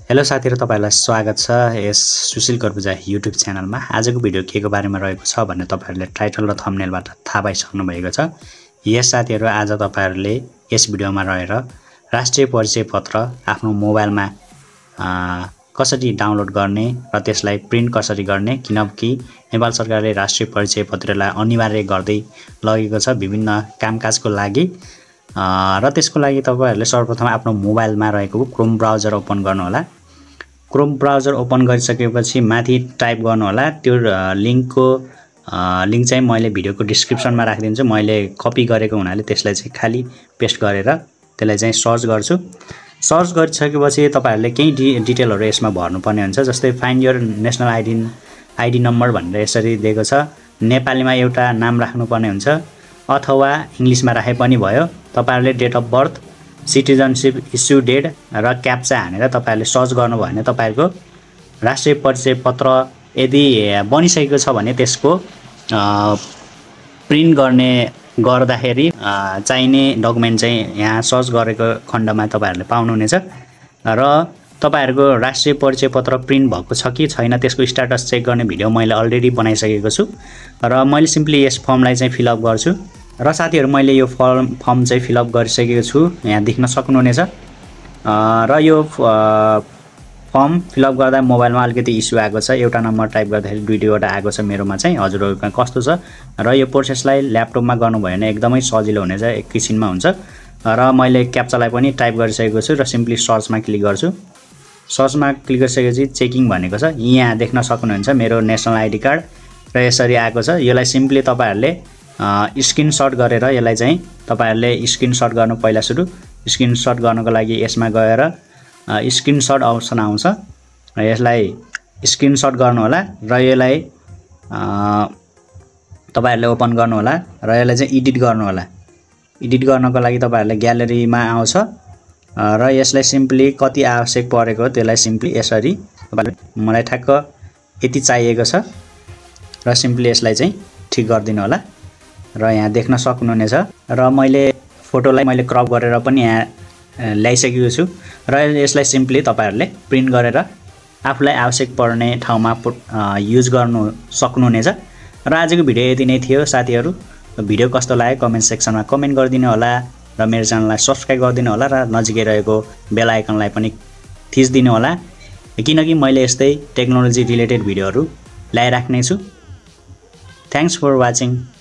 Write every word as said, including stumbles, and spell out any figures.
Hello साथीहरु, तपाईहरुलाई स्वागत छ यस सुशील कर्बुजा युट्युब च्यानलमा। आजको भिडियो केको बारेमा रहेको छ भन्ने तपाईहरुले टाइटल र थम्बनेलबाट थाहा पाइसक्नु भएको छ। यस साथीहरु, आज तपाईहरुले यस भिडियोमा रहेर राष्ट्रिय परिचय पत्र आफ्नो मोबाइलमा कसरी डाउनलोड गर्ने र त्यसलाई प्रिन्ट कसरी गर्ने, किनकि नेपाल सरकारले राष्ट्रिय परिचय पत्रलाई अनिवार्य गर्दै लगेको छ विभिन्न कामकाजको लागि। र त्यसको लागि तपाईहरुले सर्वप्रथम आफ्नो मोबाइलमा रहेको क्रोम ब्राउजर ओपन गर्नु होला। क्रोम ब्राउजर ओपन गरिसकेपछि माथि टाइप गर्नु होला। त्यो लिंकको लिंक चाहिँ मैले भिडियोको डिस्क्रिप्सनमा राखिदिन्छु। मैले कपी गरेको हुनाले त्यसलाई चाहिँ खाली पेस्ट गरेर त्यसलाई चाहिँ सर्च गर्छु। सर्च गरिसकेपछि तपाईहरुले केही डिटेलहरु यसमा भर्नुपर्ने हुन्छ। जस्तै find your national ID ID number भनेर यसरी दिएको छ। नेपालीमा एउटा नाम राख्नुपर्ने हुन्छ अथवा इंग्लिशमा राखे पनि भयो। तपाईहरुले date of birth, citizenship, issue date र क्याप्चा हानेर तपाईहरुले सर्च गर्नुभयो भने तपाईहरुको राष्ट्रिय परिचय पत्र यदि बनिसकेको छ भने त्यसको प्रिन्ट गर्ने गर्दाखेरि चाहिने डकुमेन्ट चाहिँ यहाँ सर्च गरेको खण्डमा तपाईहरुले पाउनुहुनेछ। र तपाईहरुको राष्ट्रिय परिचय पत्र प्रिन्ट भएको छ कि छैन त्यसको स्ट्याटस चेक गर्ने भिडियो मैले अलरेडी बनाइसकेको छु र मैले सिम्पली यस फर्मलाई चाहिँ फिल अप गर्छु। र साथीहरु, मैले यो फर्म फर्म चाहिँ फिल अप गरिसकेको छु, यहाँ देख्न सक्नुहुनेछ। र यो फर्म फिल अप गर्दा मोबाइलमा अलिकति इस्यु आएको छ। एउटा नम्बर टाइप गर्दाखेरि दुई दुईवटा आएको छ मेरोमा चाहिँ। हजुरहरुको कस्तो छ? र यो प्रोसेसलाई ल्यापटपमा गर्नुभयो भने एकदमै सजिलो हुनेछ, एकैछिनमा हुन्छ। र मैले क्याप्चालाई पनि टाइप गरिसकेको छु र सिम्पली सर्चमा क्लिक गर्छु। सर्चमा क्लिक गरिसकेपछि चेकिङ भनेको छ। यहाँ देख्न सक्नुहुन्छ मेरो नेशनल आइडी कार्ड र यसरी आएको छ। यसलाई सिम्पली तपाईहरुले स्क्रिनशट गरेर यसलाई चाहिँ तपाईहरुले स्क्रिनशट गर्नु पहिला सुरु। स्क्रिनशट गर्नको लागि यसमा गएर स्क्रिनशट अप्सन आउँछ र यसलाई स्क्रिनशट गर्नु होला र यसलाई तपाईहरुले ओपन गर्नु होला र यसलाई चाहिँ एडिट गर्नु होला। एडिट गर्नको लागि तपाईहरुले ग्यालरीमा आउँछ र यसलाई सिम्पली कति आवश्यक परेको त्यसलाई सिम्पली यसरी तपाईहरुले मलाई ठ्याक्क यति चाहिएको छ र सिम्पली यसलाई चाहिँ ठीक गरिदिनु होला। र यहाँ देख्न सक्नुहुनेछ र मैले फोटोलाई मैले क्रप गरेर पनि यहाँ ल्याइसकेको छु र यसलाई सिम्पली तपाईहरुले प्रिन्ट गरेर आफुलाई आवश्यक पर्ने ठाउँमा युज गर्नु सक्नुहुनेछ। र आजको भिडियो यति नै थियो साथीहरु। भिडियो कस्तो लाग्यो कमेन्ट सेक्सनमा कमेन्ट गरिदिनु होला र मेरो च्यानललाई सब्स्क्राइब गरिदिनु होला र नजिकै रहेको बेल आइकनलाई पनि थिच्दिनु होला, किनकि मैले यस्तै टेक्नोलोजी रिलेटेड भिडियोहरु ल्याइराख्ने छु। Thanks for watching.